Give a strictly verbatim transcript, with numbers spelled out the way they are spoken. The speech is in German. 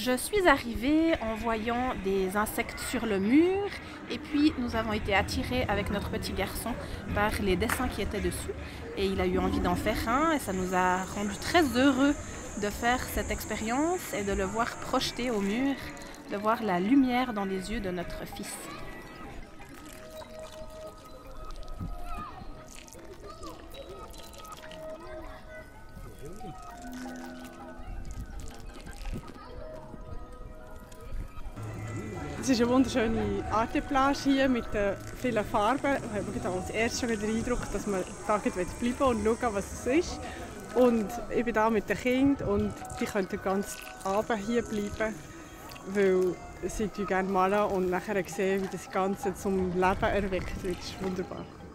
Je suis arrivée en voyant des insectes sur le mur et puis nous avons été attirés avec notre petit garçon par les dessins qui étaient dessus et il a eu envie d'en faire un et ça nous a rendu très heureux de faire cette expérience et de le voir projeté au mur, de voir la lumière dans les yeux de notre fils. Es ist eine wunderschöne Arteplage hier mit den vielen Farben. Wir haben als erstes schon den Eindruck, dass wir da bleiben und schauen, was es ist. Und ich bin hier mit den Kindern und die können den ganzen Abend hier bleiben, weil sie gerne malen und nachher sehen, wie das Ganze zum Leben erweckt wird. Das ist wunderbar.